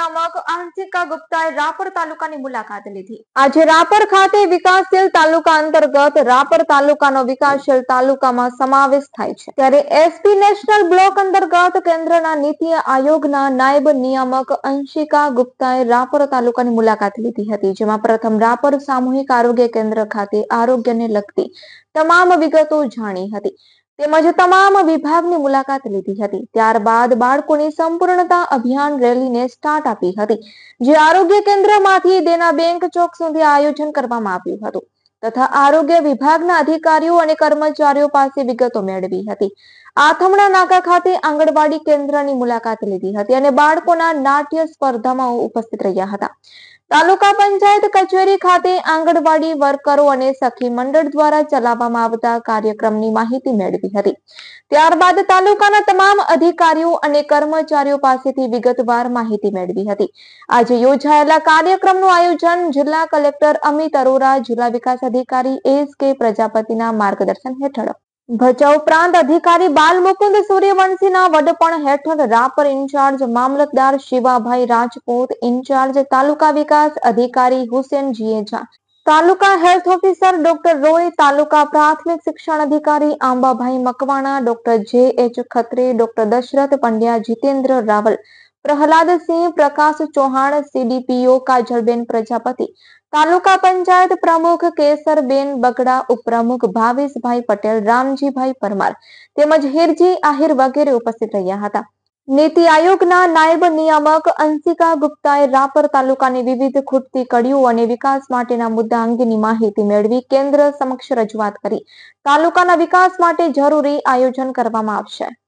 નિયામક અંશિકા ગુપ્તાએ રાપર તાલુકાની મુલાકાત લીધી। આજે રાપર ખાતે વિકાસશીલ તાલુકા અંતર્ગત રાપર તાલુકાનો વિકાસશીલ તાલુકામાં સમાવેશ થાય છે, ત્યારે એસપી નેશનલ બ્લોક અંતર્ગત કેન્દ્રના નીતિ આયોગના નાયબ નિયામક અંશિકા ગુપ્તાએ રાપર તાલુકાની મુલાકાત લીધી હતી, જેમાં પ્રથમ રાપર સામૂહિક આરોગ્ય કેન્દ્ર ખાતે આરોગ્યને લગતી તમામ વિગતો જાણી હતી તેમજ તમામ વિભાગની મુલાકાત લીધી હતી। ત્યારબાદ બાળકોની સંપૂર્ણતા અભિયાન રેલીને સ્ટાર્ટ આપી હતી, જે આરોગ્ય કેન્દ્રમાંથી દેના બેંક ચોક સુધી આયોજન કરવામાં આવ્યું હતું તથા આરોગ્ય વિભાગના અધિકારીઓ અને કર્મચારીઓ પાસે વિગતો મેળવી હતી। આથમણા નાકા ખાતે આંગણવાડી કેન્દ્રની મુલાકાત લીધી હતી અને બાળકોના નાટ્ય સ્પર્ધામાં ઉપસ્થિત રહ્યા હતા। તાલુકા પંચાયત કચેરી ખાતે આંગણવાડી વર્કરો અને સખી મંડળ દ્વારા ચલાવવામાં આવતા કાર્યક્રમની માહિતી મેળવી હતી। ત્યારબાદ તાલુકાના તમામ અધિકારીઓ અને કર્મચારીઓ પાસેથી વિગતવાર માહિતી મેળવી હતી। આજે યોજાયેલા કાર્યક્રમનું આયોજન જિલ્લા કલેક્ટર અમિત અરોરા, જિલ્લા વિકાસ અધિકારી એસ.કે. પ્રજાપતિના માર્ગદર્શન હેઠળ ભચાઉ પ્રાંત અધિકારી બાલમુકુંદ સૂર્યવંશીના વડપણ હેઠળ રાપર ઇન્ચાર્જ મામલતદાર શિવાભાઈ રાજપૂત, ઇન્ચાર્જ તાલુકા વિકાસ અધિકારી Hussain Jieja, taluka health officer doctor Roy, taluka પ્રાથમિક શિક્ષણ અધિકારી Ambabhai Makwana, doctor J H. Khatri, doctor Dashrath Pandya, Jitendra Raval, Prahladsinh, Prakash Chauhan, CDPO Kajalben Prajapati, taluka panchayat પ્રમુખ કેસરબેન બગડા, ઉપપ્રમુખ ભાવેશભાઈ પટેલ, રામજીભાઈ પરમાર તેમજ હિરજી આહિર વગેરે ઉપસ્થિત રહ્યા હતા। નીતિ આયોગના નાયબ નિયામક અંશિકા ગુપ્તાએ રાપર તાલુકાની વિવિધ ખૂટતી કડીઓ અને વિકાસ માટેના મુદ્દા અંગેની માહિતી મેળવી કેન્દ્ર સમક્ષ રજૂઆત કરી તાલુકાના વિકાસ માટે જરૂરી આયોજન કરવામાં આવશે।